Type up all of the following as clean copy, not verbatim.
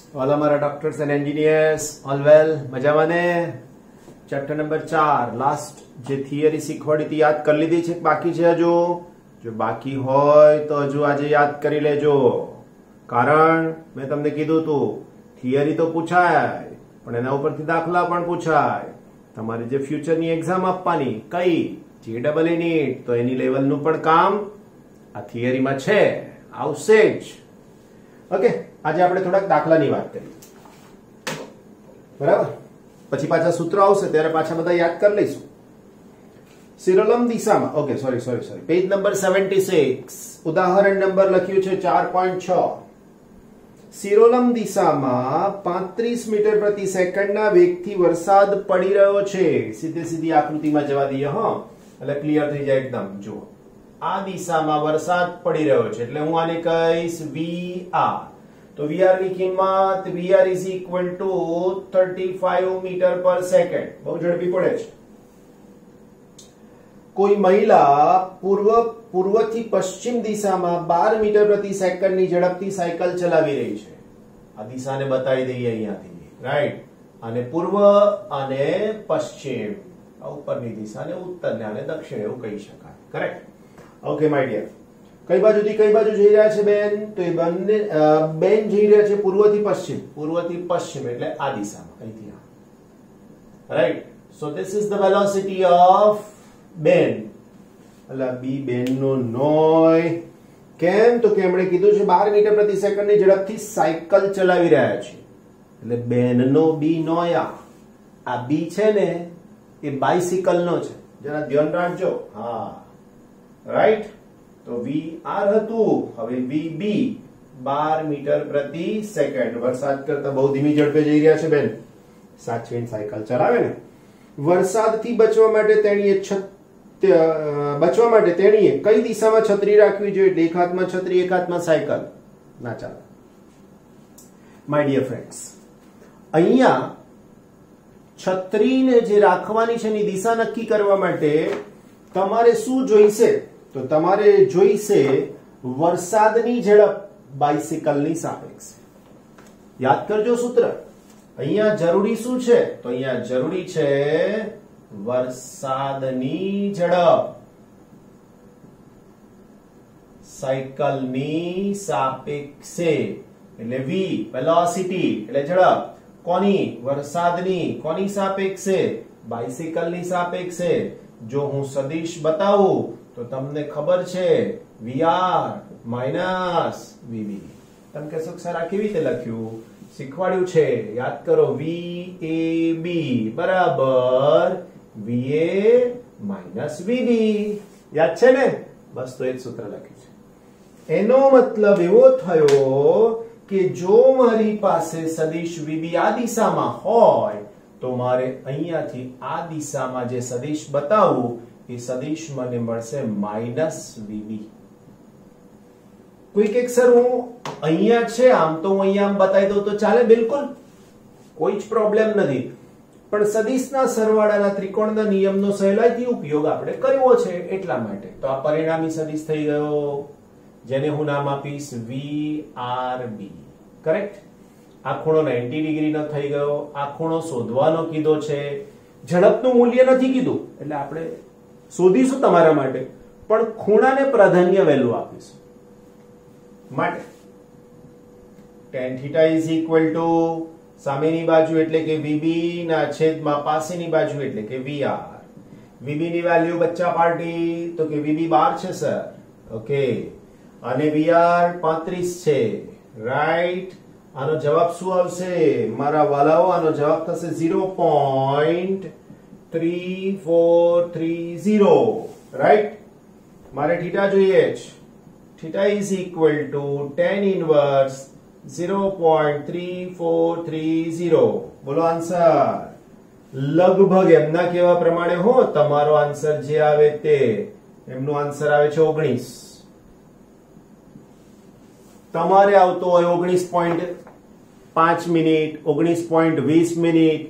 वाला हमारा doctors and engineers all well मजाમાં ને ચેપ્ટર નંબર 4 લાસ્ટ જે થિયરી શીખવાડી હતી યાદ કરી લીધી છે બાકી છે હજુ જો બાકી હોય તો હજુ આજે યાદ કરી લેજો કારણ મેં તમને કીધું હતું થિયરી તો પૂછાય પણ એના ઉપરથી દાખલા પણ પૂછાય તમારે જે ફ્યુચરની એક્ઝામ આપવાની કઈ જેડબલ નીટ તો એની લેવલનું પણ કામ આ થિયરીમાં છે આવશે જ ઓકે આજે આપણે થોડાક દાખલાની વાત કરીએ બરાબર પછી પાછા સૂત્રો આવશે ત્યારે પાછા બધા યાદ કરી લઈશું સિરોલમ દિશામાં ઓકે સોરી પેજ નંબર 76 ઉદાહરણ નંબર લખ્યું છે 4.6 સિરોલમ દિશામાં 35 મીટર પ્રતિ સેકન્ડના વેગથી વરસાદ પડી રહ્યો છે સીધી આકૃતિમાં જવા દઈએ હા એટલે ક્લિયર થઈ જાય એકદમ જુઓ આ દિશામાં વરસાદ પડી રહ્યો છે એટલે હું આને કહીશ VR तो VR की कीमत VR is equal to 35 metre per second बहुत झड़पी पड़े છે कोई महिला पूर्व થી પશ્ચિમ દિશામાં 12 મીટર પ્રતિ સેકન્ડની ઝડપથી સાયકલ ચલાવી રહી છે આ દિશાને બતાવી દઈએ અહીંયાથી રાઈટ અને પૂર્વ અને પશ્ચિમ આ ઉપરની દિશાને ઉત્તર ને અને દક્ષિણ એવું કહી શકાય કરેક્ટ ઓકે માય ડિયર કઈ બાજુથી કઈ બાજુ જઈ રહ્યા છે બેન તો એ બંને બેન જઈ રહ્યા છે પૂર્વથી પશ્ચિમ એટલે આ દિશામાં અહીંથી right so this is the velocity of બેન એટલે બી બેન નો નોય કેમ તો કે એમણે કીધું છે 12 મીટર પ્રતિ સેકન્ડની ઝડપથી સાયકલ ચલાવી રહ્યા છે એટલે બેન નો બી નોય આ બી છે ને એ બાઇસિકલ નો છે જરા ધ્યાન રાખજો હા રાઈટ तो VR હતું હવે VB 12 મીટર પ્રતિ સેકન્ડ વરસાદ કરતા બહુ ધીમી ઝડપે જઈ રહ્યા છે બેન સાચવીને સાયકલ ચલાવે ને વરસાદથી બચવા માટે તેણીએ કઈ દિશામાં છત્રી રાખવી જોઈએ એક હાથમાં છત્રી એક હાથમાં સાયકલ ના ચાલે માય ડિયર ફ્રેન્ડ્સ અહીંયા છત્રીને જે રાખવાની છે એની દિશા નક્કી કરવા માટે તમારે શું જોઈશે તો તમારે જોઈશે વરસાદની ઝડપ બાઇસિકલની સાપેક્ષે યાદ કરજો સૂત્ર અહીંયા જરૂરી શું છે તો અહીંયા જરૂરી છે વરસાદની ઝડપ સાયકલની સાપેક્ષે એટલે v વેલોસિટી એટલે ઝડપ કોની વરસાદની કોની સાપેક્ષે બાઇસિકલની સાપેક્ષે જો હું સદિશ બતાવું તો તમને ખબર છે VR માઈનસ VB તમે કહેશો સર આ કેવી રીતે લખ્યું શીખવાડ્યું છે યાદ કરો VAB બરાબર VA માઈનસ VB યાદ છે ને બસ તો એ જ સૂત્ર લખ્યું છે એનો મતલબ એવો થયો કે જો મારી પાસે સદિશ VB આ દિશામાં હોય તો મારે અહીંયાથી આ દિશામાં જે સદિશ બતાવું એ સદિશ મને મળશે માઈનસ VB કોઈક એક સર હું અહીંયા છે આમ તો હું અહીંયા આમ બતાવી દઉં તો ચાલે બિલકુલ કોઈ જ પ્રોબ્લેમ નથી પણ સદિશના સરવાળાના ત્રિકોણના નિયમનો સહેલાઈથી ઉપયોગ આપણે કર્યો છે એટલા માટે તો આ પરિણામી સદિશ થઈ ગયો જેને હું નામ આપીશ VRB કરેક્ટ આ ખૂણો 90 ડિગ્રીનો થઈ ગયો આ ખૂણો શોધવાનો કીધો છે ઝડપનું મૂલ્ય નથી કીધું એટલે આપણે શોધીશું તમારા માટે પણ ખૂણાને પ્રાધાન્ય વેલ્યુ આપીશું માટે tan θ = સામેની બાજુ એટલે કે VB ના છેદમાં પાસેની બાજુ એટલે કે VR VB ની વેલ્યુ બચ્ચા પાર્ટી તો કે VB 12 છે સર ઓકે અને VR 35 છે રાઈટ આનો જવાબ શું આવશે મારા વાલાઓ આનો જવાબ થશે 0.3430 રાઈટ મારે θ જોઈએ છે θ = tan ઇન્વર્સ 0.3430 બોલો આન્સર લગભગ એમના કહેવા પ્રમાણે હો તમારો આન્સર જે આવે તે એમનો આન્સર આવે છે 19 તમારે આવતો હોય 19.5 મિનિટ 19.20 મિનિટ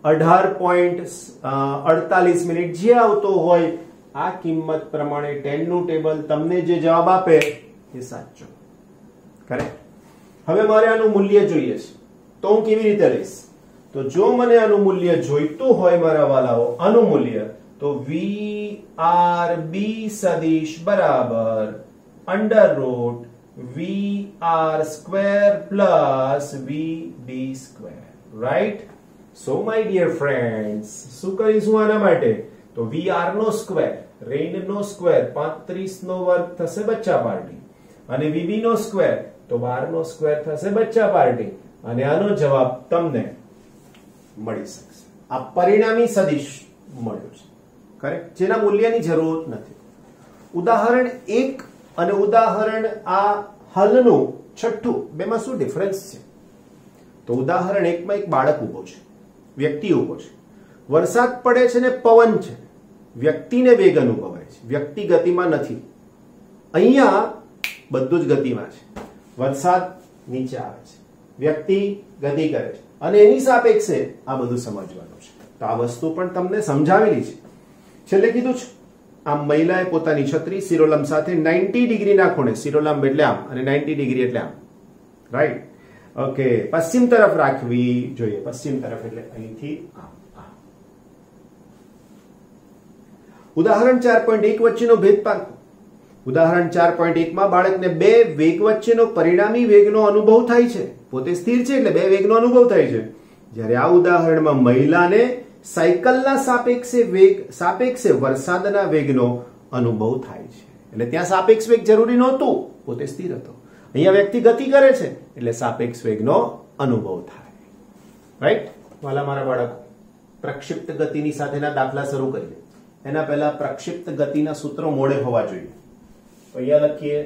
18.48 મિનિટ જે આવતો હોય આ કિંમત પ્રમાણે 10 નું ટેબલ તમને જે જવાબ આપે એ સાચો કરેક્ટ હવે મારે આનું મૂલ્ય જોઈએ છે તો હું કેવી રીતે લઈશ? તો જો મને આનું મૂલ્ય જોઈતું હોય મારા વાલાઓ, આનું મૂલ્ય, તો VRB સદિશ બરાબર under root VR square plus VB square, right? So my dear friends, શું કરીશું આના માટે? તો VR નો સ્ક્વેર, રેઇન નો સ્ક્વેર 35 નો વર્ગ થશે બચ્ચા પાર્ટી, અને VB નો સ્ક્વેર તો 12 નો સ્ક્વેર થશે બચ્ચા પાર્ટી, અને આનો જવાબ તમને મળી શકશે. આ પરિણામી સદિશ મળ્યું છે, કરેક્ટ, જેના મૂલ્યની જરૂર નથી. ઉદાહરણ 1 અને ઉદાહરણ આ હલનું છઠ્ઠું, બેમાં શું ડિફરન્સ છે? તો ઉદાહરણ 1 માં એક બાળક ઉભો છે, વ્યક્તિ ઉભો છે, વરસાદ પડે છે ને પવન છે, વ્યક્તિને વેગ અનુભવાય છે, વ્યક્તિ ગતિમાં નથી. અહીંયા બધું જ ગતિમાં છે, વરસાદ નીચે આવે છે, વ્યક્તિ ગતિ કરે છે, અને એની સાપેક્ષે આ બધું સમજવાનું છે. તો આ વસ્તુ પણ તમને સમજાવેલી છે. છેલ્લે કીધું છે આમ મહિલાએ પોતાની છત્રી શિરોલંબ સાથે 90 ડિગ્રીના ખૂણે, શિરોલંબ એટલે આમ અને 90 ડિગ્રી એટલે આમ, રાઈટ? ઓકે, પશ્ચિમ તરફ રાખવી જોઈએ. પશ્ચિમ તરફ એટલે અહીંથી આમ. ઉદાહરણ 4.1 વચ્ચેનો ભેદ પારખો. ઉદાહરણ 4.1 માં બાળકને બે વેગ વચ્ચેનો પરિણામી વેગનો અનુભવ થાય છે. પોતે સ્થિર છે એટલે બે વેગનો અનુભવ થાય છે. જ્યારે આ ઉદાહરણમાં મહિલાને સાયકલના સાપેક્ષે વરસાદના વેગનો અનુભવ થાય છે. એટલે ત્યાં સાપેક્ષ વેગ જરૂરી નહોતું, પોતે સ્થિર હતો. અહીંયા વ્યક્તિ ગતિ કરે છે એટલે સાપેક્ષ વેગનો અનુભવ થાય, રાઈટ? વાલા મારા બાળકો, પ્રક્ષિપ્ત ગતિની સાથેના દાખલા શરૂ કરીએ. એના પહેલા પ્રક્ષિપ્ત ગતિના સૂત્રો મોડે હોવા જોઈએ. તો અહીંયા લખીએ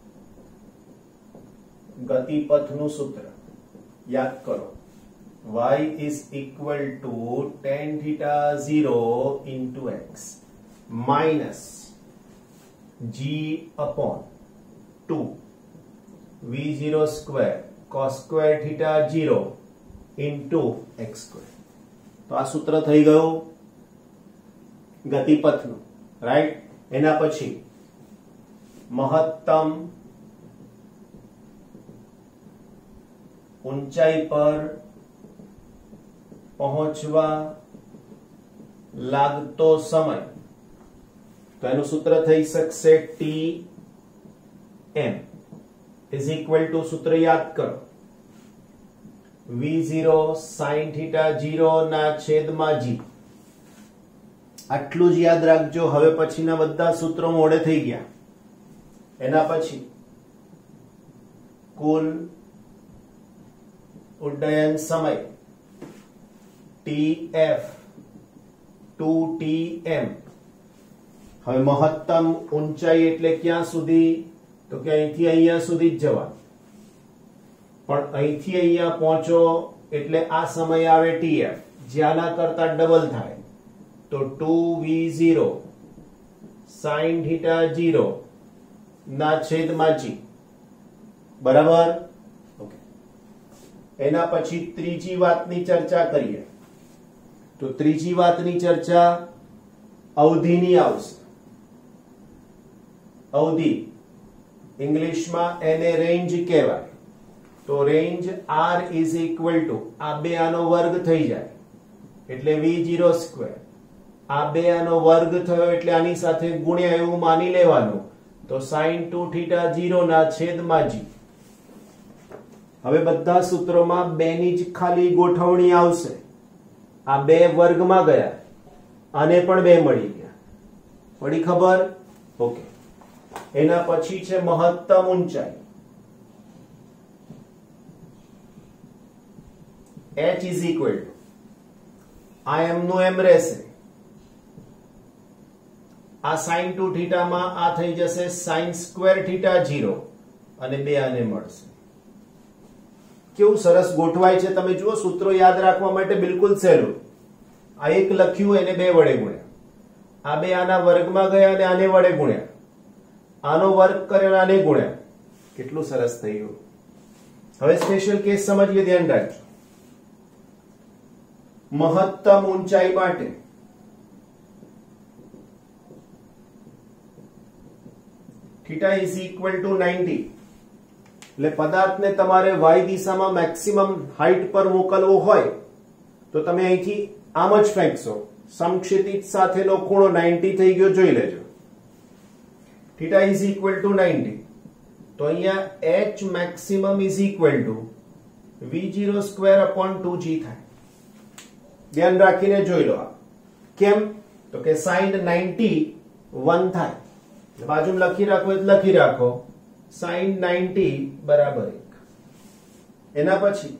ગતિપથનું સૂત્ર, યાદ કરો. y is equal to tan theta 0 into x minus g upon 2 v0 square cos square theta 0 into x square. તો આ સૂત્ર થઈ ગયું ગતિપથનું, રાઈટ? એના પછી મહત્તમ ઊંચાઈ પર પહોંચવા લાગતો સમય, તો એનું સૂત્ર થઈ શકશે Tm is equal to, સૂત્ર યાદ કરો, v0 sin theta 0 ના છેદમાં g. આટલું જ યાદ રાખજો. હવે પછીના બધા સૂત્રો મોડે થઈ ગયા. એના પછી કુલ ઉડ્ડયન સમય TF 2Tm. હવે મહત્તમ ઊંચાઈ એટલે ક્યાં સુધી? તો કે અહીંથી અહીંયા સુધી જ જવાનું, પણ અહીંથી અહીંયા પહોંચો એટલે આ સમય આવે TF, જ્યાંના કરતા ડબલ થાય, તો 2v0 sin theta 0 ના છેદમાં g, બરાબર? ઓકે. એના પછી ત્રીજી વાતની ચર્ચા કરીએ. તો ત્રીજી વાતની ચર્ચા અવધિની આવશે. અવધિ ઇંગ્લિશમાં એને રેન્જ કહેવાય. તો range r is equal to, આ બે આનો વર્ગ થઈ જાય એટલે v0 સ્ક્વેર, આ બે આનો વર્ગ થયો એટલે આની સાથે ગુણ્યા એવું માની લેવાનું, તો sin 2 theta 0 ના છેદમાં g. હવે બધા સૂત્રોમાં બે ની જ ખાલી ગોઠવણી આવશે. આ બે વર્ગમાં ગયા, આને પણ બે મળી ગયા. પડી ખબર? ઓકે. એના પછી છે મહત્તમ ઊંચાઈ. h is equal to, આ m નું m રહેશે, આ sin 2 theta માં આ થઈ જશે sin square theta 0, અને બે આને મળશે. કેવું સરસ ગોઠવાય છે તમે જુઓ. સૂત્રો યાદ રાખવા માટે બિલકુલ સહેલું. આ એક લખ્યું એને બે વડે ગુણ્યા, આ બે આના વર્ગમાં ગયા અને આને વડે ગુણ્યા, આનો વર્ગ કર્યો આને ગુણ્યા. કેટલું સરસ થઈ ગયું. હવે સ્પેશિયલ કેસ સમજીએ, ધ્યાન રાખજો. મહત્તમ ઊંચાઈ માટે theta is equal to 90. એટલે પદાર્થને તમારે y દિશામાં મેક્સિમમ હાઈટ પર મોકલવો હોય તો તમે અહીંથી આમ જ ફેંકશો. સમક્ષિતિજ સાથેનો ખૂણો 90 થઈ ગયો, જોઈ લેજો. θ ઇઝ ઇક્વલ ટુ 90. તો અહીંયા h maximum is equal to v0 square upon 2g થાય. ધ્યાન રાખીને જોઈ લો. કેમ? તો કે sin 90 1 થાય. બાજુમાં લખી રાખો એટલે લખી રાખો sin 90 બરાબર 1. એના પછી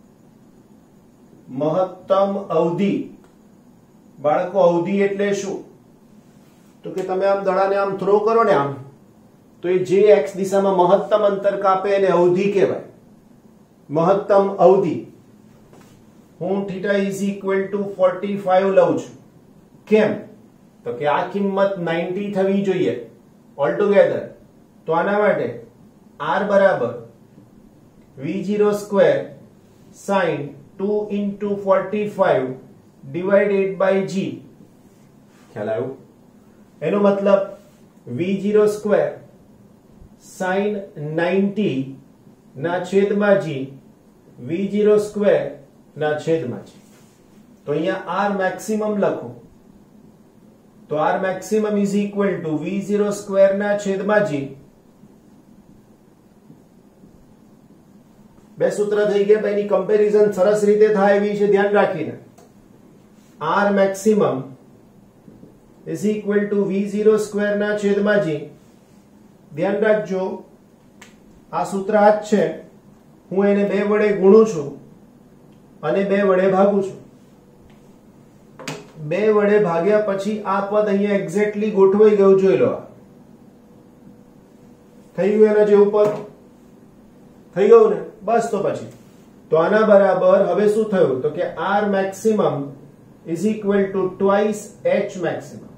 મહત્તમ અવધિ. બાળકો અવધિ એટલે શું? તો કે તમે આમ દડાને આમ થ્રો કરો ને આમ, તો એ જે x દિશામાં મહત્તમ અંતર કાપે એને અવધિ કહેવાય. મહત્તમ અવધિ. હું θ ઇઝ ઇક્વલ ટુ 45 લઉં છું. કેમ? તો કે આ કિંમત 90 થવી જોઈએ ઓલ ટુગેધર. તો આના માટે r બરાબર v0 square sin 2 into 45 divided by g. ખ્યાલ આવ્યો? એનો મતલબ v0 સ્ક્વેર sin 90 ના છેદમાં g, v0 સ્ક્વેર ના છેદમાં g. તો અહીંયા r મેક્સિમમ લખો. તો r maximum is equal to v0 square ના છેદમાં g. બે સૂત્ર થઈ ગયા, બેની કમ્પેરિઝન સરસ રીતે થાય એવી છે, ધ્યાન રાખીને. r maximum is equal to v0 square ના છેદમાં g. ધ્યાન રાખજો આ સૂત્ર આ જ છે. હું એને 2 વડે ગુણું છું અને 2 વડે ભાગું છું. 2 વડે ભાગ્યા પછી આ પદ અહીંયા એક્ઝેક્ટલી ગોઠવાઈ ગયું, જોઈ લો. થઈ ગયું એના જેવું પદ થઈ ગયું ને? બસ. તો પછી તો આના બરાબર હવે શું થયું? તો કે r maximum is equal to twice h maximum.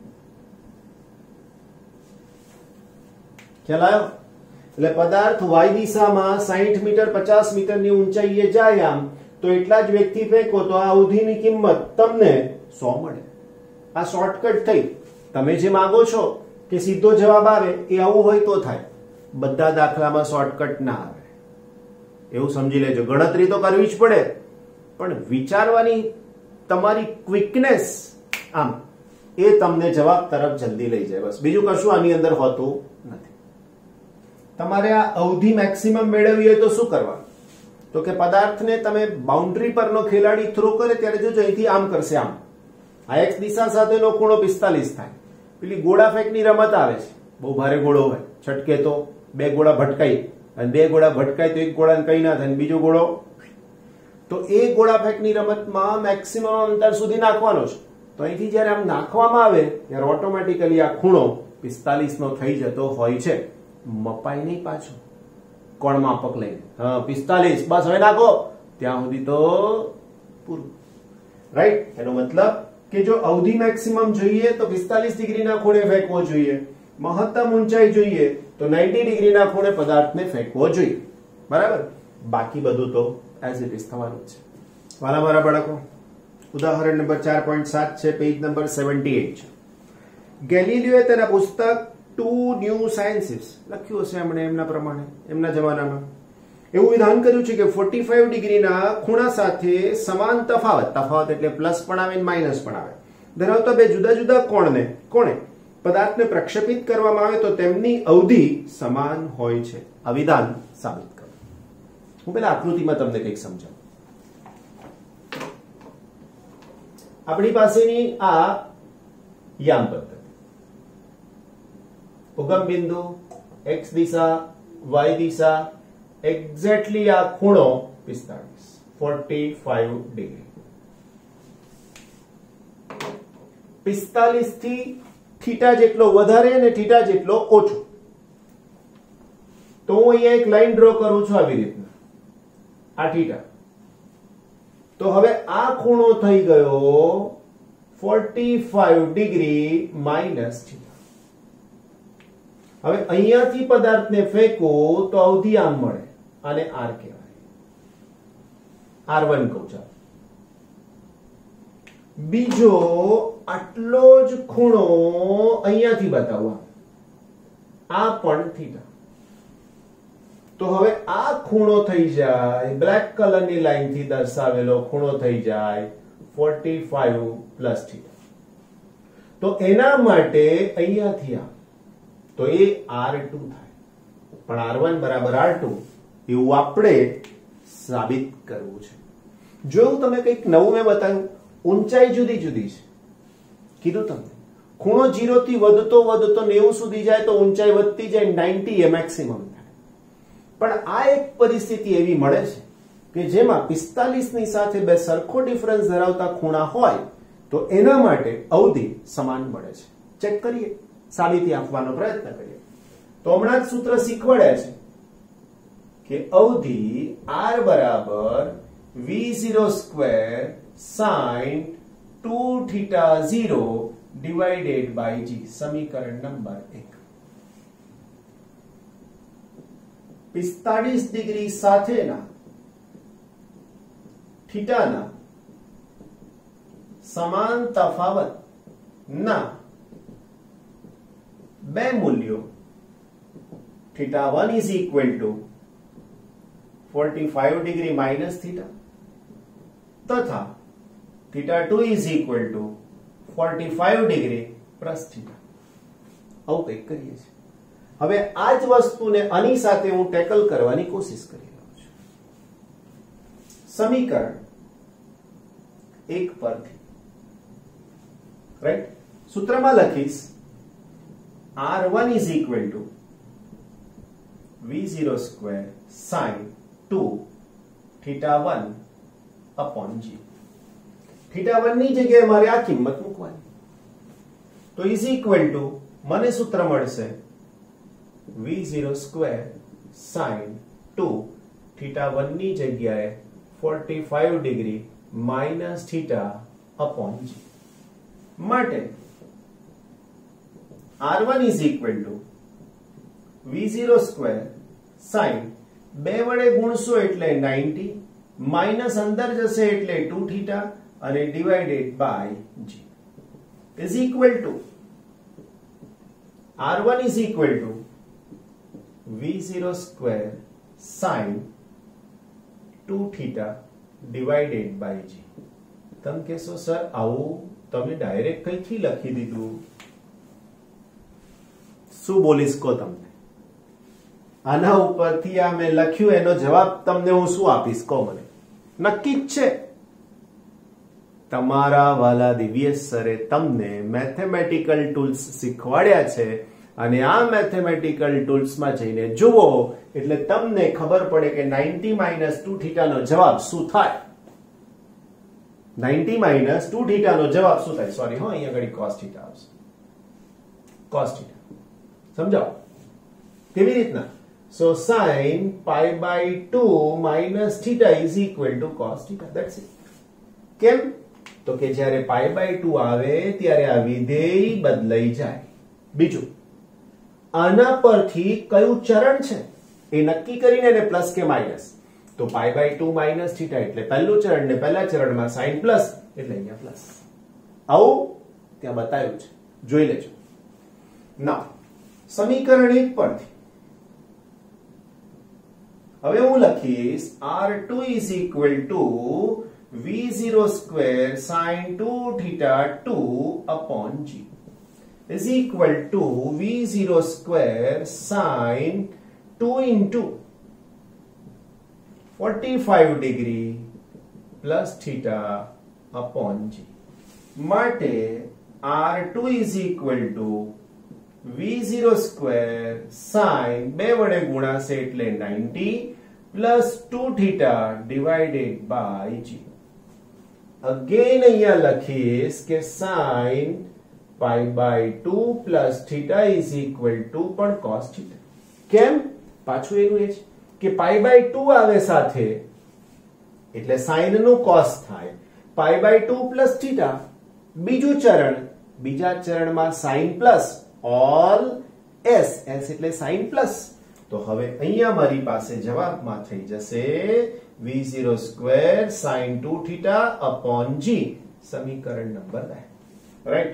ખ્યાલ આવ્યો? એટલે પદાર્થ y દિશામાં 60 મીટર 50 મીટરની ઊંચાઈએ જાય આમ, તો એટલા જ વેગથી ફેંકો તો આ અવધિની કિંમત તમને 100 મળે. આ શોર્ટકટ થઈ. તમે જે માંગો છો કે સીધો જવાબ આવે એ આવું હોય તો થાય. બધા દાખલામાં શોર્ટકટ ના આવે, એવું સમજી લેજો. ગણતરી તો કરવી જ પડે, પણ વિચારવાની તમારી ક્વિકનેસ આમ એ તમને જવાબ તરફ જલ્દી લઈ જાય. બસ, બીજું કશું આની અંદર હોતું નથી. તમારે આ અવધિ મેક્સિમમ મેળવવી હોય તો શું કરવાનું? તો કે પદાર્થને તમે બાઉન્ડ્રી પરનો ખેલાડી થ્રો કરે ત્યારે જોજો અહીંથી આમ કરશે આમ. આ x દિશા સાથેનો ખૂણો 45 થાય. પેલી ગોળા ફેંકની રમત આવે છે, બહુ ભારે ગોળો હોય, છટકે તો 2 ગોળા ભટકાઈ, અને 2 ગોળા ભટકાય તો એક ગોળાને કઈ ના થાય, બીજો ગોળો. તો એ ગોળા ફેંકની રમતમાં મેક્સિમમ અંતર સુધી નાખવાનો છે. તો અહીંથી જયારે આમ નાખવામાં આવે ત્યારે ઓટોમેટિકલી આ ખૂણો 45 નો થઈ જતો હોય છે. મપાઈ નહીં પાછો કોણ માપક લઈને. હા, 45 બસ, હવે નાખો ત્યાં સુધી તો પૂરું. રાઈટ? એનો મતલબ કે જો અવધિ મેક્સિમમ જોઈએ તો 45 ડિગ્રીના ખૂણે ફેંકવો જોઈએ. મહત્તમ ઊંચાઈ જોઈએ તો 90 ડિગ્રીના ખૂણે પદાર્થને ફેંકવો જોઈએ. બરાબર? બાકી બધું તો એઝ ઇટ ઇઝ થવાનું છે. વાલા મારા બાળકો, ઉદાહરણ નંબર 4.7 છે, પેજ નંબર 78 છે. ગેલિલિયોએ તેના પુસ્તક 2 ન્યૂ સાયન્સીસ લખ્યું હશે એમણે એમના પ્રમાણે, એમના જમાનામાં એવું વિધાન કર્યું છે કે 45 ડિગ્રીના ખૂણા સાથે સમાન તફાવત એટલે પ્લસ પણ આવે માઇનસ પણ આવે ધરાવતા બે જુદા જુદા કોણે પદાર્થને પ્રક્ષેપિત કરવામાં આવે તો તેમની અવધિ સમાન હોય છે. આ વિધાન સાબિત કરો. હું પેલા આકૃતિમાં તમને કંઈક સમજાવું. આપણી પાસેની આ યામ પદ્ધતિ, ઉગમ બિંદુ x દિશા y દિશા, એક્ઝેક્ટલી આ ખૂણો 45 ડિગ્રી. 45 થી થીટા જેટલો વધારે અને થીટા જેટલો ઓછો. તો હું અહીંયા એક લાઈન ડ્રો કરું છું આવી રીતના, આ થીટા. તો હવે આ ખૂણો થઈ ગયો 45 ડિગ્રી માઇનસ થીટા. હવે અહીંયાથી પદાર્થને ફેંકો તો અવધિ આમ મળે, આને r કહેવાય, r1 કહું. ચાલો, બીજો આટલો જ ખૂણો અહીંયાથી બતાવવા, આ પણ થીટા. તો હવે આ ખૂણો થઈ જાય બ્લેક કલરની લાઈન થી દર્શાવેલો ખૂણો થઈ જાય 45 પ્લસ થીટા. તો એના માટે અહીંયાથી આ તો એ R2 થાય, પણ R1 બરાબર R2 એવું આપણે સાબિત કરવું છે. જોયું તમે કંઈક નવું મેં બતાવ્યું, ઊંચાઈ જુદી જુદી છે. કીધું તમને ખૂણો 0 થી વધતો 90 સુધી જાય તો ઊંચાઈ વધતી જાય, 90 એ મેક્સિમમ થાય. પણ આ એક પરિસ્થિતિ એવી મળે છે કે જેમાં 45 ની સાથે બે સરખો ડિફરન્સ ધરાવતા ખૂણા હોય તો એના માટે અવધિ સમાન મળે છે. ચેક કરીએ, સાબિતી આપવાનો પ્રયત્ન કરીએ. તો હમણાં જ સૂત્ર શીખવાડ્યા છે કે અવધિ R બરાબર V0 square sin 2 theta 0 divided by G. સમીકરણ નંબર 1. 45 ડિગ્રી સાથેના થીટાના સમાન તફાવત ના બે મૂલ્યો theta 1 is equal to 45 degree minus theta તથા theta 2 is equal to 45 degree plus theta. આવું કંઈક કરીએ છીએ. હવે આ જ વસ્તુને આની સાથે હું ટેકલ કરવાની કોશિશ કરી રહ્યો છું. સમીકરણ 1 પરથી રાઈટ સૂત્રમાં લખીશ R1 is equal to V0 square sin 2 theta 1 upon G. theta 1 ની જગ્યાએ મારે આ કિંમત મૂકવાની. તો is equal to મને સૂત્ર મળશે V0 square sin 2 theta 1 ની જગ્યાએ 45 degree minus theta upon G. માટે R1 is equal to V0 square sin 2 વડે ગુણશો એટલે 90 માઇનસ અંદર જશે એટલે 2 થીટા અને divided by G is equal to R1 is equal to V0 square sin 2 theta divided by G. તમે કહેશો sir આવું તમે ડાયરેક્ટ કઈથી લખી દીધું? શું બોલીશ કો તમને? આના ઉપરથી આ મેં લખ્યું એનો જવાબ તમને હું શું આપીશ કો મને? નક્કી જ છે. તમારા વાલા દિવ્યેશ સરે તમને મેથેમેટિકલ ટૂલ્સ શીખવાડ્યા છે અને આ મેથેમેટિકલ ટૂલ્સમાં જઈને જુઓ એટલે તમને ખબર પડે કે 90 - 2 થીટાનો જવાબ શું થાય. 90 - 2 થીટાનો જવાબ શું થાય? સોરી હો, અહીંયા આગળ cos થીટા આવશે. cos થીટા સમજાવો કેવી રીતના? So sin π/2 minus theta is equal to cos theta. That's it. કેમ? તો કે જ્યારે π/2 આવે ત્યારે આ વિધેય બદલાઈ જાય. બીજું, આના પરથી કયું ચરણ છે એ નક્કી કરીને એને પ્લસ કે માઇનસ. તો π/2 minus theta એટલે પહેલું ચરણ ને પહેલા ચરણમાં sin પ્લસ એટલે અહીંયા પ્લસ. આવું ત્યાં બતાવ્યું છે, જોઈ લેજો. ના સમીકરણ 1 પરથી હવે હું લખીશ R2 is equal to V0 square sin 2 theta 2 upon G is equal to V0 square sin 2 into 45 degree plus theta upon G. માટે R2 is equal to V0 square sin 2 વડે ગુણાશે એટલે 90 plus 2 theta divided by G. Again અહીંયા લખીશ કે sin π/2 plus theta is equal to પણ cos theta. કેમ? પાછું એનું એ જ કે π/2 આવે સાથે એટલે sin નું cos થાય. π/2 plus theta બીજું ચરણ, બીજા ચરણમાં sin plus all s એટલે sin plus. તો હવે અહીંયા મારી પાસે જવાબમાં થઈ જશે V0 square sin 2 theta upon G. સમીકરણ નંબર 2 રાઈટ.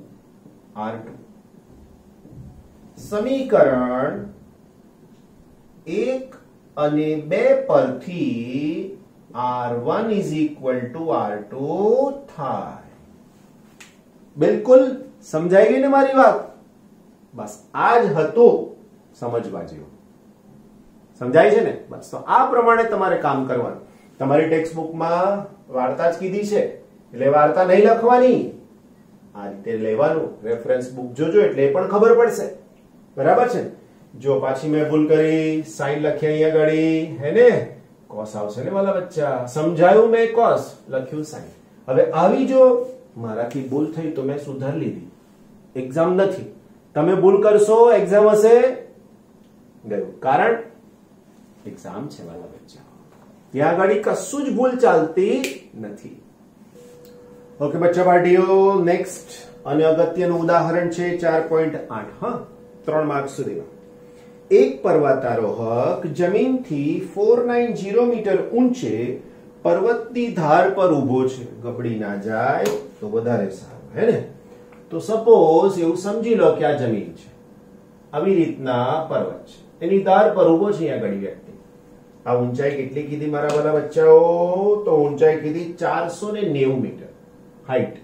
R2 સમીકરણ 1 અને 2 પરથી R1 is equal two R2 થાય. બિલકુલ સમજાઈ ગઈ ને મારી વાત? બસ આ જ હતું સમજવા જેવું. સમજાય છે ને? બસ તો આ પ્રમાણે તમારે કામ કરવાનું. તમારી ટેક્સ્ટ બુકમાં વાર્તા જ કીધી છે એટલે વાર્તા નહીં લખવાની, આ રીતે લેવાનું. રેફરન્સ બુક જોજો એટલે એ પણ ખબર પડશે. બરાબર છે? જો પાછી મેં ભૂલ કરી, સાઈન લખી અહીંયા ગાડી, હે ને? કોસ આવશે ને વાલા બચ્ચા? સમજાયું મેં કોસ, લખ્યું સાઈન. હવે આવી જો મારાથી ભૂલ થઈ તો મેં સુધારી લીધી. એક્ઝામ નથી, તમે ભૂલ કરશો એક્ઝામ હશે, ગયું. કારણ એક્ઝામ છે વાલા બચ્ચા, ત્યાં આગળ કશું જ ભૂલ ચાલતી નથી. ઓકે બચ્ચા પાર્ટીઓ, નેક્સ્ટ અને અગત્યનું ઉદાહરણ છે 4.8. હા, 3 માર્ક સુધીમાં. એક પર્વતારોહક જમીનથી 490 મીટર ઊંચે પર્વતની ધાર પર ઊભો છે. ગબડી ના જાય તો વધારે સારું, હે ને? તો સપોઝ એવું સમજી લો કે આ જમીન છે, આવી રીતના પર્વત છે, એની ધાર પર ઊભો છે અહીંયા ઘડી વ્યક્તિ. આ ઊંચાઈ કેટલી કીધી મારા વાલા બચ્ચાઓ? તો ઊંચાઈ કીધી 490 મીટર. Height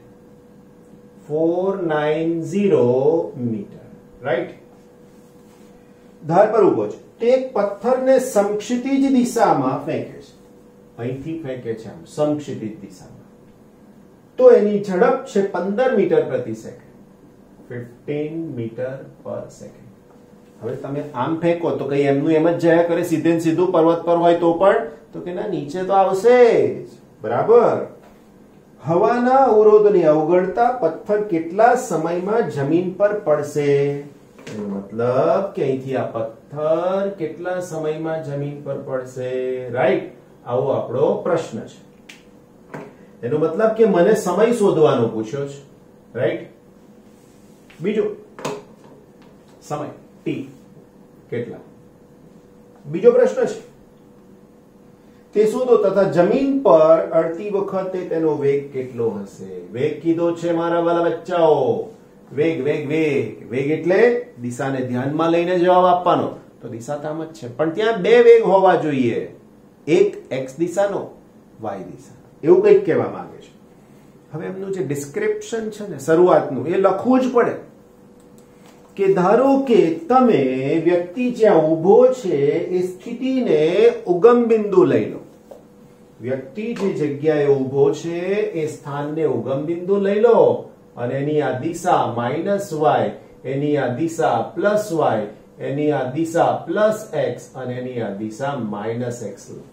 490 metre, right? ધાર પર ઊભો છે. તે એક પથ્થરને સમક્ષિતિજ દિશામાં ફેંકે છે. અહીંથી ફેંકે છે આમ સમક્ષિતિજ દિશામાં. તો એની ઝડપ છે 15 મીટર પ્રતિ સેકન્ડ. 15 metre per second. હવે તમે આમ ફેંકો તો કઈ એમનું એમ જ જયા કરે સીધે સીધું પર્વત પર હોય તો પણ? તો કે ના, નીચે તો આવશે જ. બરાબર. હવાના અવરોધને અવગણતા પથ્થર કેટલા સમયમાં જમીન પર પડશે? એનો મતલબ કે અહીંથી આ પથ્થર કેટલા સમયમાં જમીન પર પડશે? રાઈટ? આવો આપણો પ્રશ્ન છે. એનો મતલબ કે મને સમય શોધવાનો પૂછ્યો છે, રાઈટ? બીજો સમય t કેટલા? બીજો પ્રશ્ન છે તે શોધો તથા જમીન પર અડતી વખતે તેનો વેગ કેટલો હશે? વેગ કીધો છે મારા વાલા બચ્ચાઓ. વેગ વેગ વેગ વેગ એટલે દિશાને ધ્યાનમાં લઈને જવાબ આપવાનો. તો દિશા તો આમ જ છે, પણ ત્યાં બે વેગ હોવા જોઈએ. એક x દિશાનો, y દિશાનો, એવું કંઈક કહેવા માંગે છે. હવે એમનું જે ડિસ્ક્રિપ્શન છે ને શરૂઆતનું, એ લખવું જ પડે. કે ધારો કે તમે વ્યક્તિ જ્યાં ઊભો છે એ સ્થિતિને ઉગમ બિંદુ લઈ લો. વ્યક્તિ જે જગ્યાએ ઊભો છે એ સ્થાનને ઉગમ બિંદુ લઈ લો અને એની આ દિશા -y, એની આ દિશા +y, એની આ દિશા +x અને એની આ દિશા -x લો.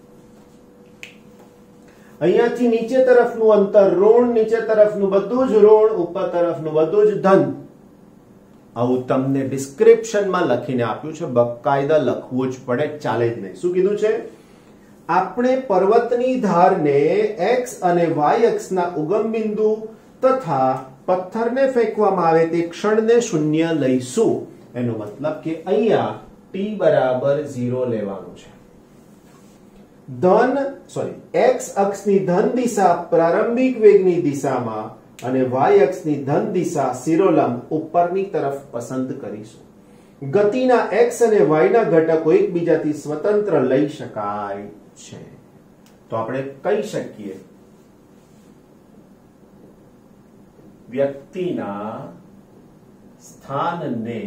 અહીંયાથી નીચે તરફનું અંતર ઋણ, નીચે તરફનું બધું જ ઋણ, ઉપર તરફનું બધું જ ધન. આવું તમને ડિસ્ક્રિપ્શનમાં લખીને આપ્યું છે. બકાયદા લખવું જ પડે, ચાલે જ નહીં. શું કીધું છે? આપણે પર્વતની ધારને x અને y અક્ષના ઉગમ બિંદુ તથા પથ્થરને ફેંકવામાં આવે તે ક્ષણને શૂન્ય લઈશું. એનો મતલબ કે અહીંયા t બરાબર 0 લેવાનું છે. x અક્ષની ધન દિશા પ્રારંભિક વેગની દિશામાં અને y અક્ષની ધન દિશા શિરોલંબ ઉપરની તરફ પસંદ કરીશું. ગતિના x અને y ના ઘટકો એકબીજાથી સ્વતંત્ર લઈ શકાય છે. તો આપણે કહી શકીએ વ્યક્તિના સ્થાનને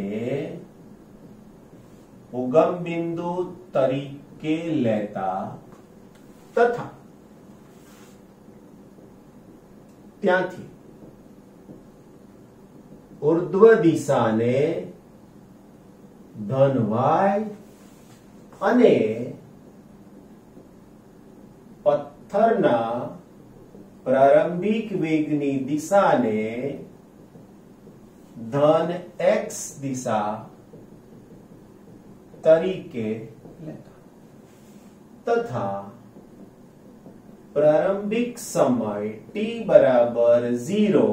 ઉગમ બિંદુ તરીકે લેતા તથા ત્યાંથી ઉર્ધ્વ દિશાને ધન y અને પથ્થરના પ્રારંભિક વેગની દિશાને ધન x દિશા તરીકે લેતા તથા પ્રારંભિક સમય t બરાબર 0.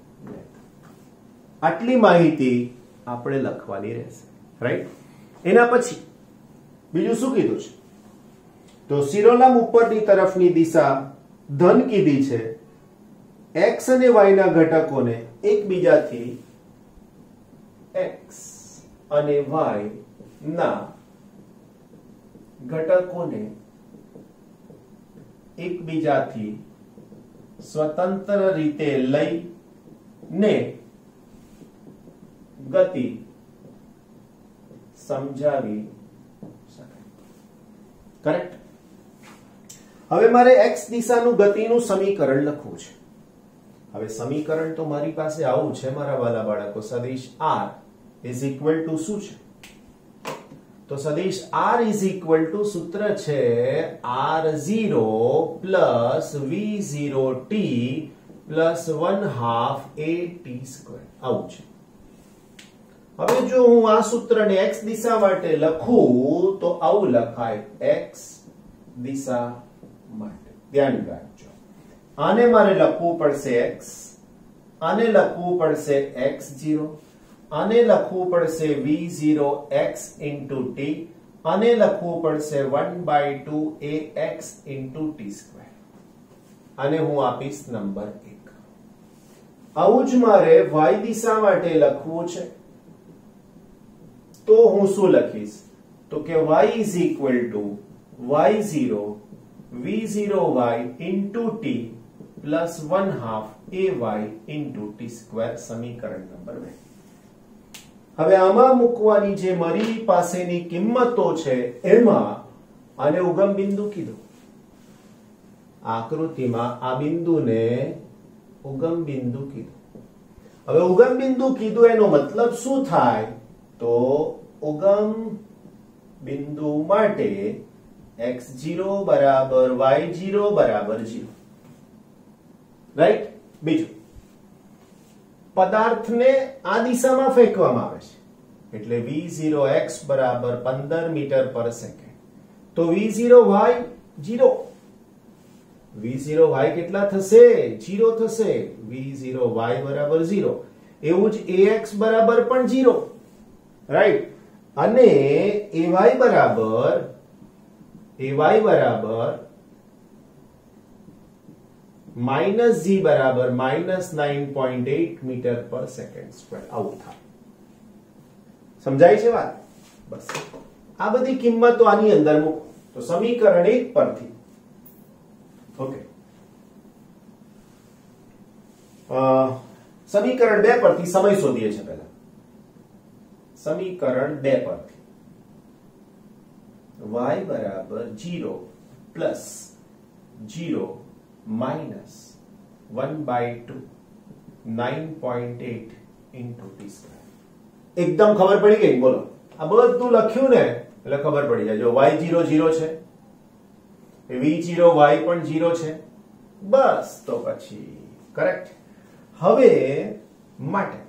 આટલી માહિતી આપણે લખવાની રહેશે, રાઈટ? એના પછી બીજું શું કીધું છે? તો શિરોલંબ ઉપરની તરફની દિશા ધન કીધી છે. x અને y ના ઘટકોને એકબીજાથી x અને y ના ઘટકોને એકબીજાથી સ્વતંત્ર રીતે લઈને ગતિ સમજાવી શકાય. કરેક્ટ. હવે મારે x દિશાનું ગતિનું સમીકરણ લખવું છે. હવે સમીકરણ તો મારી પાસે આવું છે મારા વાલા બાળકો. સદિશ r ઇઝ ઇક્વલ ટુ શું છે? તો સદિશ r ઇઝ ઇક્વલ ટુ સૂત્ર છે r0 plus v0t plus 1/2 at². આવું છે. હવે જો હું આ સૂત્રને x દિશા માટે લખું તો આવું લખાય x દિશા માટે. ધ્યાન રાખજો. આને મારે લખવું પડશે x, આને લખવું પડશે x0, આને લખવું પડશે v0x into t, આને લખવું પડશે 1/2 ax into t². આને હું આપીશ નંબર 1. આવું જ મારે y દિશા માટે લખવું છે તો હું શું લખીશ? તો કે y is equal to y0 v0y into t plus 1/2 ay into t². સમીકરણ નંબર 2. હવે આમાં મૂકવાની જે મારી પાસેની કિંમતો છે એમાં આને ઉગમ બિંદુ કીધું. આકૃતિમાં આ બિંદુને ઉગમ બિંદુ કીધું. હવે ઉગમ બિંદુ કીધું એનો મતલબ શું થાય? તો ઉગમ બિંદુ માટે x0 બરાબર y0 બરાબર 0. રાઈટ. બીજું, પદાર્થને આ દિશામાં ફેંકવામાં આવે છે એટલે v0x બરાબર 15 મીટર પર સેકન્ડ. તો v0y 0. v0y કેટલા થશે? 0 થશે. v0y બરાબર 0. એવું જ ax બરાબર પણ 0. રાઈટ. અને ay બરાબર -g બરાબર -9.8 મીટર પર સેકન્ડ સ્ક્વેર. આવું થાય. સમજાય છે વાત? બસ આ બધી કિંમતો આની અંદર મૂકો તો સમીકરણ 1 પરથી ઓકે સમીકરણ 2 પરથી સમય શોધીએ છે. પહેલા સમીકરણ 2 પરથી y બરાબર 0 પ્લસ 0 માઇનસ 1/2 9.8 into t². એકદમ ખબર પડી ગઈ? બોલો. આ બધું લખ્યું ને એટલે ખબર પડી જાય. જો y0 0 છે, v0y પણ 0 છે. બસ તો પછી કરેક્ટ. હવે માટે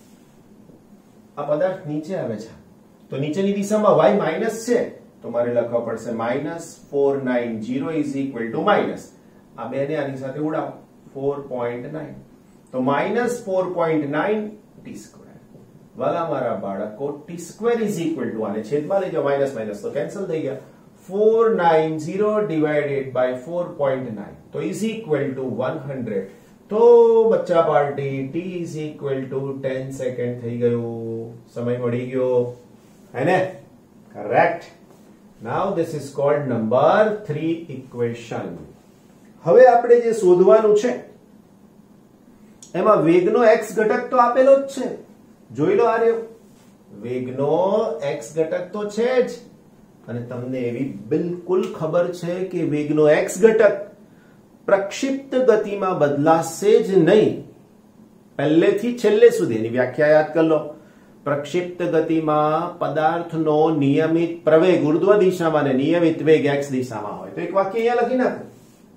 આ પદાર્થ નીચે આવે છે તો નીચેની દિશામાં y માઈનસ છે તો મારે લખવા પડશે -490 is equal to માઈનસ આ બે ને આની સાથે ઉડાવો 4.9 તો -4.9 t². વાલા મારા બાળકો t² is equal to આને છેદમાં લઈ જાઓ માઈનસ માઈનસ તો કેન્સલ થઈ ગયા 490 divided by 4.9 તો is equal to 100. તો બચ્ચા party t is equal to 10 second થઈ ગયું. સમય મળી ગયો હે ને? Correct. Now this is called number 3 equation. હવે આપણે જે શોધવાનું છે એમાં વેગનો x ઘટક તો આપેલો જ છે. જોઈ લો. આ રહ્યો વેગનો x ઘટક તો છે જ અને તમને એવી બિલકુલ ખબર છે કે વેગનો x ઘટક પ્રક્ષિપ્ત ગતિમાં બદલાશે જ નહીં. પહેલેથી છેલ્લે સુધી એની વ્યાખ્યા યાદ કરી લો. પ્રક્ષિપ્ત ગતિમાં પદાર્થનો નિયમિત પ્રવેગ ઉર્ધ્વ દિશામાં અને નિયમિત વેગ x દિશામાં હોય તો એક વાક્ય અહીંયા લખી નાખો.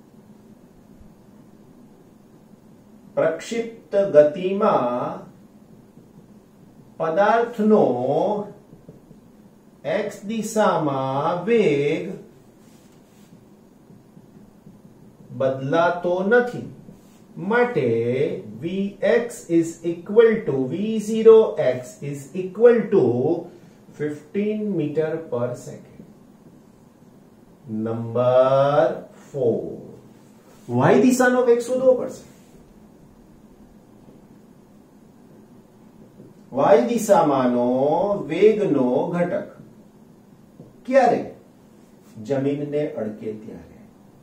પ્રક્ષિપ્ત ગતિમાં પદાર્થનો x દિશામાં વેગ બદલાતો નથી માટે vx is equal to v0x is equal to 15 meter per second. Number 4 y દિશાનો વેગ શોધવો પડશે. y દિશામાંનો વેગનો ઘટક ક્યારે? જમીનને અડકે ત્યારે,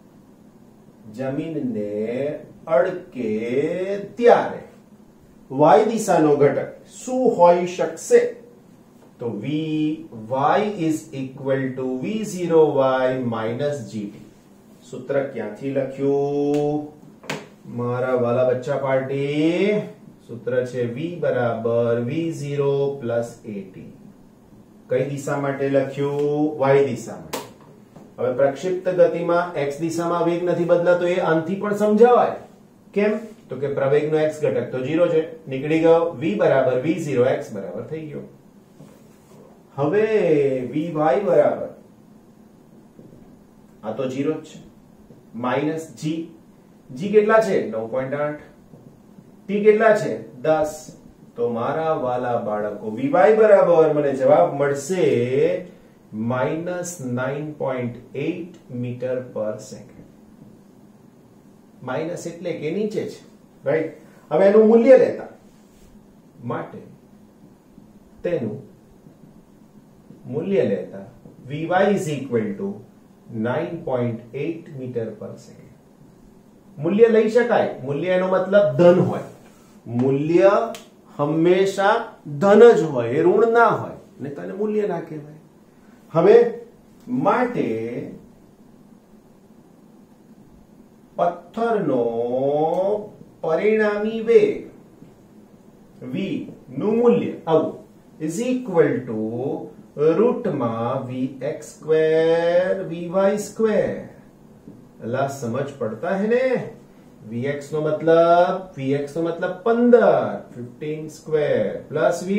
જમીનને અડકે ત્યારે y દિશાનો ઘટક શું હોઈ શકશે? તો vy is equal to v0y minus gt. સૂત્ર ક્યાંથી લખ્યું મારા વાલા બચ્ચા પાર્ટી? સૂત્ર છે v બરાબર v0 plus at. કઈ દિશા માટે લખ્યું? y દિશા માટે. હવે પ્રક્ષિપ્ત ગતિમાં x દિશામાં વેગ નથી બદલાતો, એ આનથી પણ સમજાવાય. કેમ? તો કે પ્રવેગનો x ઘટક તો 0 છે, નીકળી ગયો. v બરાબર v0, x બરાબર થઈ ગયો. હવે vy બરાબર આ તો 0 જ છે, માઈનસ g. g કેટલા છે? 9.8. t કેટલા છે? 10. તો મારા વાલા બાળકો vy બરાબર મને જવાબ મળશે -9.8 મીટર પર સેકન્ડ. માઈનસ એટલે કે નીચે છે, રાઈટ? હવે એનું મૂલ્ય લેતા માટે તેનું મૂલ્ય લેતા vy is equal to 9.8 meter per second. મૂલ્ય લઈ શકાય. મૂલ્ય એનો મતલબ ધન હોય. મૂલ્ય હંમેશા ધન જ હોય, એ ઋણ ના હોય, ને તને મૂલ્ય ના કહેવાય. હવે માટે પથ્થરનો પરિણામી વેગ v નું મૂલ્ય આવું is equal to રૂટમાં vx સ્ક્વેર vy સ્ક્વેર. અલા સમજ પડતા હે ને? vx નો મતલબ 15 સ્ક્વેર પ્લસ vy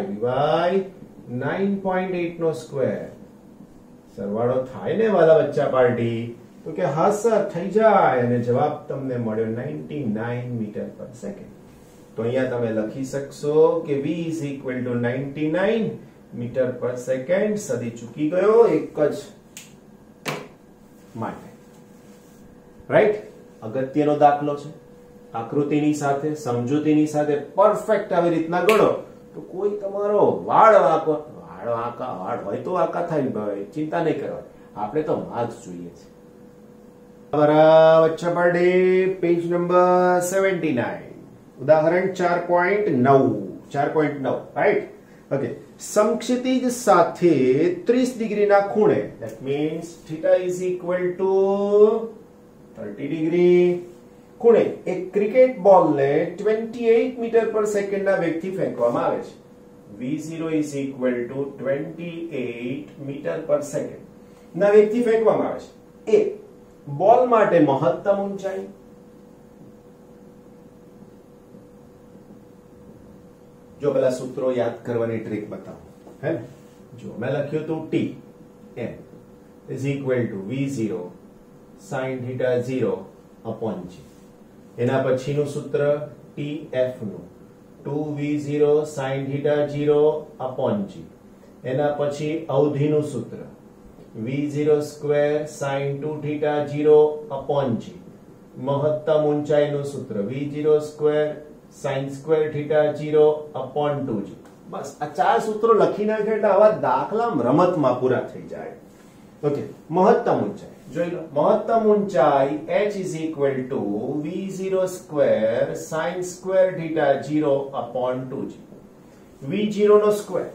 9.8 નો સ્ક્વેર. સરવાળો થાય ને વાલા બચ્ચા પાર્ટી? તો કે હા સર થઈ જાય, અને જવાબ તમને મળ્યો 99 મીટર પર સેકન્ડ. તો અહીંયા તમે લખી શકશો કે v is equal to 99 meter per second. સદી ચૂકી ગયો એક જ માટે, રાઈટ? અગત્યનો દાખલો છે. આકૃતિની સાથે સમજૂતીની સાથે પરફેક્ટ આવી રીતના ગણો તો કોઈ તમારો વાળ હોય તો આકા થાય, ભાઈ ચિંતા નહીં કરવાની. આપણે તો માર્ક્સ જોઈએ છે. બચ્ચા પાર્ટી પેજ નંબર 79, ઉદાહરણ 4.9, રાઈટ? ઓકે. સમક્ષિતિજ સાથે 30 ડિગ્રીના ખૂણે, that means theta is equal to 30 degree ખૂણે એક ક્રિકેટ બોલને 28 મીટર પર સેકન્ડના વેગથી ફેંકવામાં આવે છે. v0 is equal to 28 meter per second ના વેગથી ફેંકવામાં આવે છે. એ બોલ માટે મહત્તમ ઊંચાઈ, જો પેલા સૂત્રો યાદ કરવાની ટ્રીક બતાવો, હે ને? જો મેં લખ્યું હતું t m is equal to v0 sin theta 0 upon g. એના પછીનું સૂત્ર tf નું 2v0 sin theta 0 upon g. એના પછી અવધિનું સૂત્ર v0 square sin 2 theta 0 upon g. મહત્તમ ઊંચાઈનું સૂત્ર v0 square sin square theta 0 upon 2g. બસ આ ચાર સૂત્રો લખી નાખે એટલે આવા દાખલા રમતમાં પૂરા થઈ જાય. ઓકે. મહત્તમ ઊંચાઈ જોઈ લો. મહત્તમ ઊંચાઈ h is equal to v0 square sin square theta 0 upon 2g. v0 નો સ્ક્વેર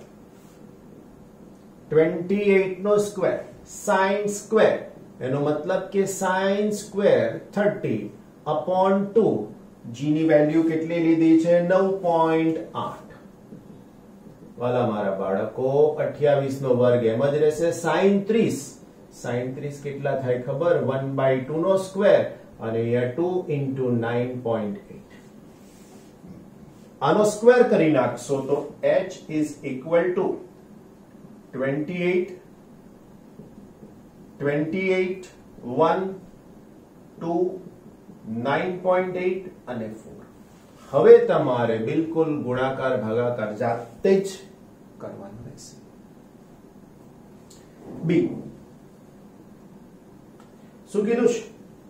28 નો સ્ક્વેર sin સ્ક્વેર, એનો મતલબ કે sin સ્ક્વેર 30 upon 2. g ની વેલ્યુ કેટલી લીધી છે? 9.8. વાલા મારા બાળકો 28 નો વર્ગ એમ જ રહેશે. sin 30 કેટલા થાય ખબર? 1/2 નો સ્ક્વેર, અને અહીંયા 2 into 9.8. આનો સ્ક્વેર કરી નાખશો તો h is equal to 28 1 2 9.8 અને 4. હવે તમારે બિલકુલ ગુણાકાર ભાગાકાર જાતે જ કરવાનું રહેશે. બી શું કીધું છે?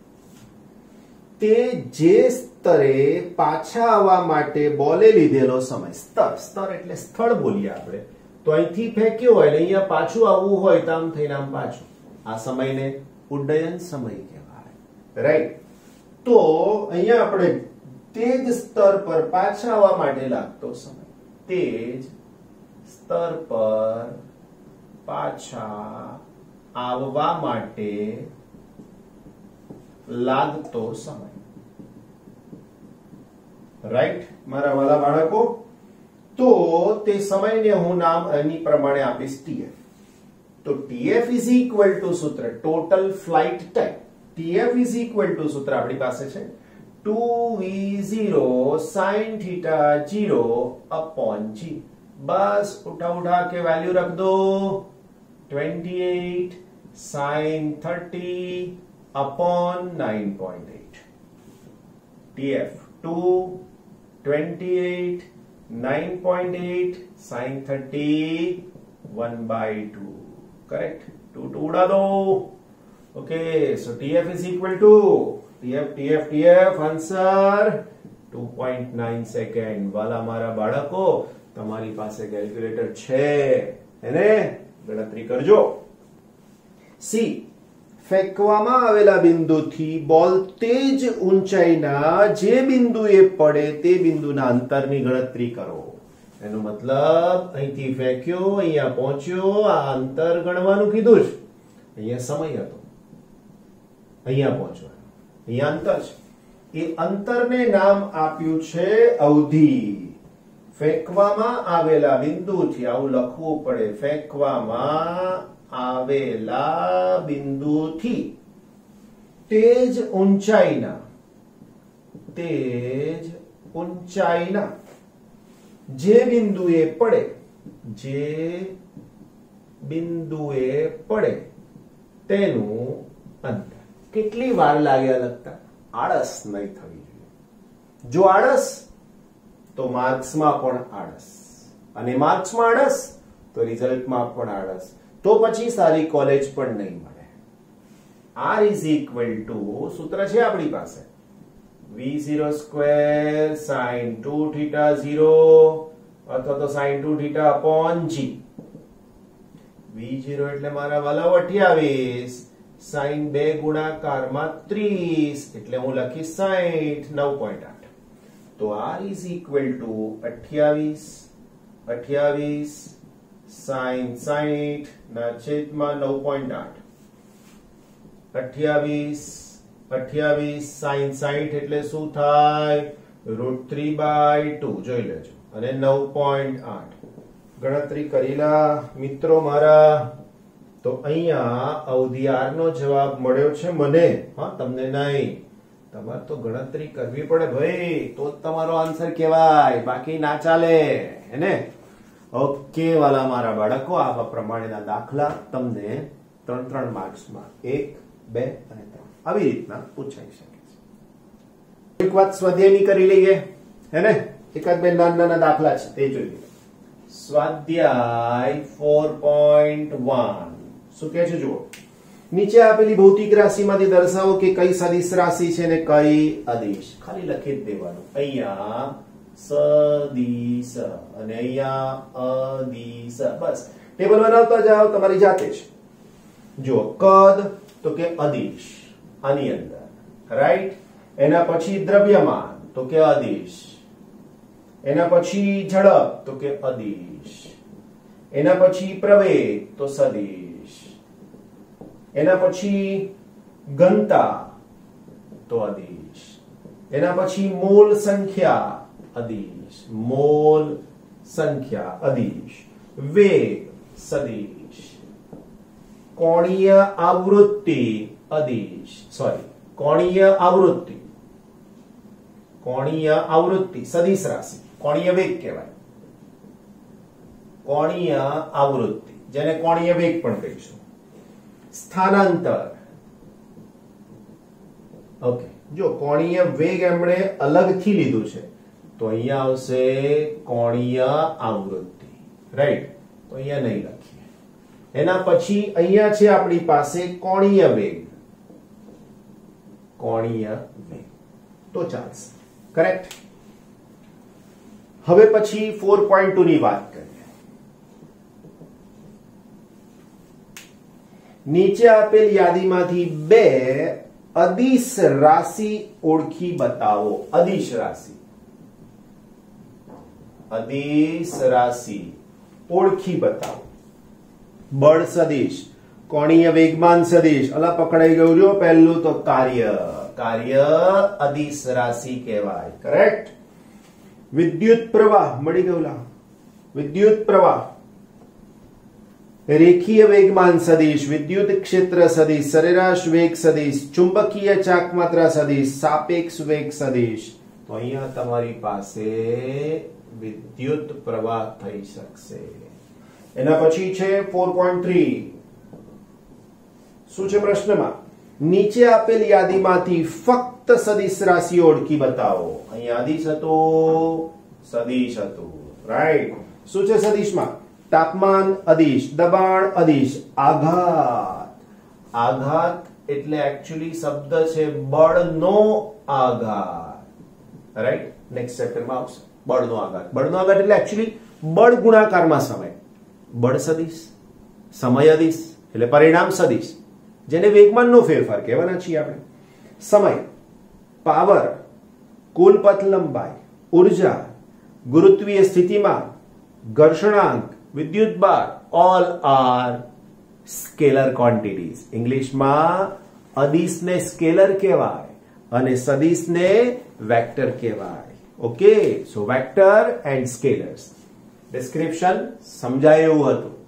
તે જે સ્તરે પાછા આવવા માટે બોલે લીધેલો સમય, સ્તર એટલે સ્થળ બોલીએ આપણે, તો અહીંથી ફેંક્યો હોય ને અહીંયા પાછું આવવું હોય તો આમ થઈને આમ પાછું, આ સમયને ઉડ્ડયન સમય કહેવાય, રાઈટ? તો અહીંયા આપણે તે જ સ્તર પર પાછા આવવા માટે લાગતો સમય, તે જ સ્તર પર પાછા આવવા માટે લાગતો સમય, રાઈટ મારા વાલા બાળકો? તો તે સમયને હું નામ અહીં પ્રમાણે આપીશ TF. તો TF ઇઝ ઇક્વલ ટુ સૂત્ર total flight time. TF is equal to સૂત્ર આપણી પાસે છે 2v0 sin θ 0 upon g. बस उठा उठा के वैल्यू रख दो 28 sin 30 upon 9.8. TF 2 28 9.8 sin 30 1/2. Correct? 2 उड़ा दो. Okay, so TF is equal to TF answer 2.9 second. વાલા મારા બાળકો, તમારી પાસે કેલ્ક્યુલેટર છે એને ગણતરી કરજો. સી, ફેંકવામાં આવેલા બિંદુથી બોલ તે જ ઊંચાઈના જે બિંદુએ પડે તે બિંદુના અંતરની ગણતરી કરો. એનો મતલબ અહીંથી ફેંક્યો, અહીંયા પહોંચ્યો, આ અંતર ગણવાનું કીધું છે. અહીંયા સમય હતો, અહીંયા પહોંચવાનો, અહીંયા અંતર છે. એ અંતરને નામ આપ્યું છે અવધિ. ફેંકવામાં આવેલા બિંદુથી, આવું લખવું પડે, ફેંકવામાં આવેલા બિંદુથી તે જ ઊંચાઈના જે બિંદુએ પડે તેનું અંતર. કેટલી વાર લાગ્યા લખતા? આળસ નહીં થવી જોઈએ. જો આળસ તો માર્ક્સમાં પણ આળસ, અને માર્ક્સમાં આળસ તો રિઝલ્ટમાં પણ આળસ, તો પછી સારી કોલેજ પણ નહીં મળે. R ઇઝ ઇક્વલ ટુ સૂત્ર છે આપણી પાસે v0 સ્ક્વેર sin 2θ 0 અથવા તો sin 2θ upon g. v0 એટલે મારા વાલા 28, sin 2 ગુણાકારમાં 30 એટલે હું લખીશ 60 9.8. તો R is equal to 28 sin 60 ના છેદમાં 9.8. 28 sin 60 એટલે શું થાય? √3/2. જોઈ લેજો. અને 9.8 ગણતરી કરેલા મિત્રો મારા. તો અહીંયા અવધિ R નો જવાબ મળ્યો છે મને, હા તમને નહીં. તમારે તો ગણતરી કરવી પડે ભાઈ, તો જ તમારો આન્સર કહેવાય, બાકી ના ચાલે હેને? ઓકે વાલા મારા બાળકો, આવા પ્રમાણેના દાખલા તમને 3 માર્ક્સમાં 1, 2 અને 3 આવી રીતના પૂછાઈ શકે છે. એક વાત સ્વાધ્યાયની કરી લઈએ હેને? એકાદ બે નાના દાખલા છે તે જોઈ લઈએ. સ્વાધ્યાય 4.1 શું કહે છે જુઓ. નીચે આપેલી ભૌતિક રાશિમાંથી દર્શાવો કે કઈ સદિશ રાશિ છે ને કઈ અદિશ. ખાલી લખી જ દેવાનું. અહીંયા સદિશ અને અહીંયા અદિશ. બસ ટેબલ બનાવતા જાઓ તમારી જાતે જ. જો કદ તો કે અદિશ આની અંદર, રાઈટ? એના પછી દ્રવ્યમાન તો કે અદિશ, એના પછી ઝડપ તો કે અદિશ, એના પછી પ્રવેગ તો સદિશ, એના પછી ઘનતા તો અદિશ, એના પછી મોલ સંખ્યા અદિશ, મોલ સંખ્યા અદિશ, વેગ સદિશ, કોણીય આવૃત્તિ અદિશ, સોરી કોણીય આવૃત્તિ સદિશ રાશિ, કોણીય વેગ કહેવાય. કોણીય આવૃત્તિ જેને કોણીય વેગ પણ કહીશું. સ્થાનાંતર, ઓકે. જો કોણીય વેગ એમણે અલગથી લીધું છે તો અહીંયા આવશે કોણીય આવૃત્તિ, રાઈટ? તો અહીંયા નહીં લખીએ. એના પછી અહીંયા છે આપણી પાસે કોણીય વેગ, તો ચાલશે, કરેક્ટ? હવે પછી 4.2 ની વાત કરીએ. નીચે આપેલ યાદીમાંથી બે અદિશ રાશિ ઓળખી બતાવો. અદિશ રાશિ, અદિશ રાશિ ઓળખી બતાવો. બળ સદિશ, કોણીય વેગમાન સદિશ. અલા પકડાઈ ગયું જો પહેલું તો કાર્ય. કાર્ય અદિશ રાશિ કહેવાય. કરેક્ટ. વિદ્યુત પ્રવાહ મળી ગયું. વિદ્યુત પ્રવાહ, રેખીય વેગમાન સદિશ, વિદ્યુત ક્ષેત્ર સદિશ, સરેરાશ વેગ સદિશ, ચુંબકીય ચાકમાત્રા સદિશ, સાપેક્ષ વેગ સદિશ. તો અહીંયા તમારી પાસે વિદ્યુત પ્રવાહ થઈ શકશે. એના પછી છે 4.3. શું છે પ્રશ્નમાં? નીચે આપેલ યાદીમાંથી ફક્ત સદિશ રાશિઓ ઓળખી બતાવો. અહીંયા આદિશ હતો, સદિશ હતું. રાઈટ. શું છે સદિશમાં? તાપમાન અદિશ, દબાણ અદિશ, આઘાત. આઘાત એટલે એકચ્યુઅલી શબ્દ છે બળનો આઘાત. રાઈટ. નેક્સ્ટ ચેપ્ટરમાં આવશે બળનો આઘાત. બળનો આઘાત એટલે એકચ્યુઅલી બળ ગુણાકારમાં સમય. બળ સદિશ, સમય અદિશ એટલે પરિણામ સદિશ, જેને વેગમાનનો ફેરફાર કહેવાના છીએ આપણે. સમય, પાવર, કુલ પથ લંબાઈ, ઉર્જા, ગુરુત્વીય સ્થિતિમાન, ઘર્ષણાંક, વિદ્યુત ભાર, ઓલ આર સ્કેલર ક્વોન્ટિટીઝ. ઇંગ્લિશમાં અદિશને સ્કેલર કહેવાય અને સદિશને વેક્ટર કહેવાય. Okay, so vector and scalars. Description સમજાય એવું હતું.